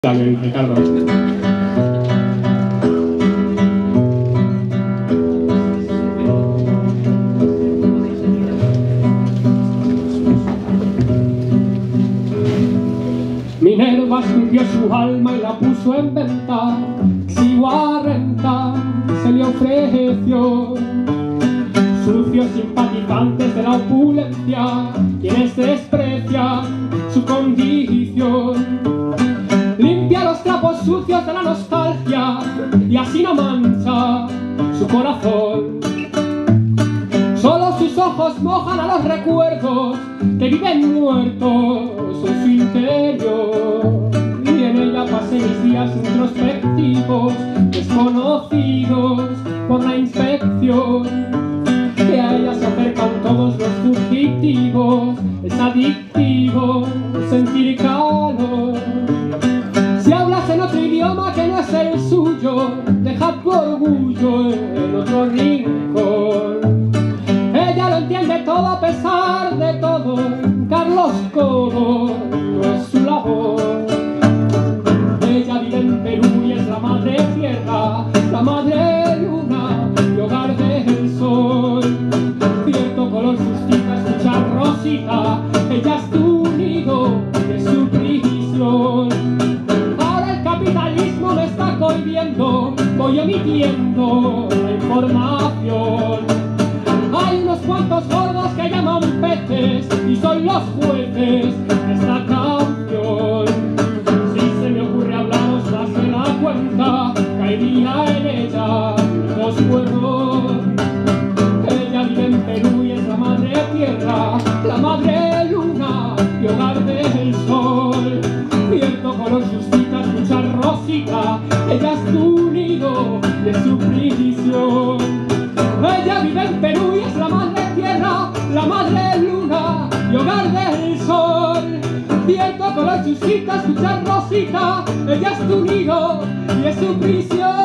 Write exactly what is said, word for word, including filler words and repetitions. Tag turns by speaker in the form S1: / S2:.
S1: Dale, Ricardo. Minerva escupió su alma y la puso en venta, exigua a renta se le ofreció. Sucios simpatizantes de la opulencia, quienes desprecian su condición. Limpia los trapos sucios de la nostalgia y así no mancha su corazón. Solo sus ojos mojan a los recuerdos que viven muertos en su interior. Y en ella pasé mis días introspectivos, desconocidos por la inspección. Que a ella se acercan todos los fugitivos, es adictivo sentir calor. Si hablas en otro idioma que no es el suyo, deja tu orgullo en otro rincón. Ella lo entiende todo a pesar de todo, Carlos Cobo no es su labor. Ella vive en Perú y es la madre tierra, la madre luna y hogar del sol. Cierto color suscita escuchar Rosita, ella es tu nido de su prisión. Ahora el capitalismo me está cohibiendo, voy omitiendo la información. Hay unos cuantos gordos que llaman peces y son los jueces de esta canción. Si se me ocurre hablaros más de la cuenta, caería en ella dos cuernos. Ella vive en Perú y es la madre tierra, la madre luna y hogar del sol. Cierto color suscita escuchar Rosita, ella es tu nido de su prisión. Ella vive en Perú y es la madre tierra, la madre luna y hogar del sol. Cierto color suscita escuchar Rosita, ella es tu nido y es su prisión.